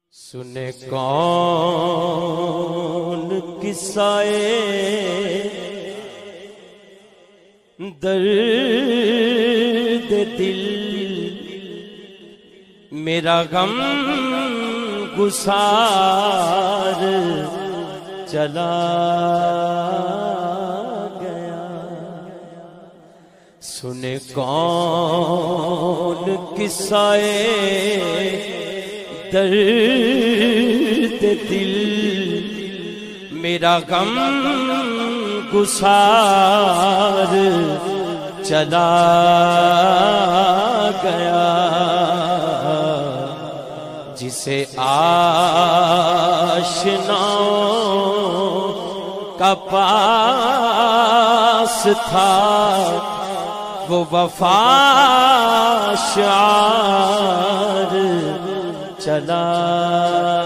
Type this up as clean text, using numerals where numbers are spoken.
سنے کون قصائے درد دل، میرا غم گسار چلا گیا۔ سنے کون قصائے درد دل، میرا غم گسار چلا گیا۔ جسے آشناؤں کا پاس تھا، وہ وفا شعار چلا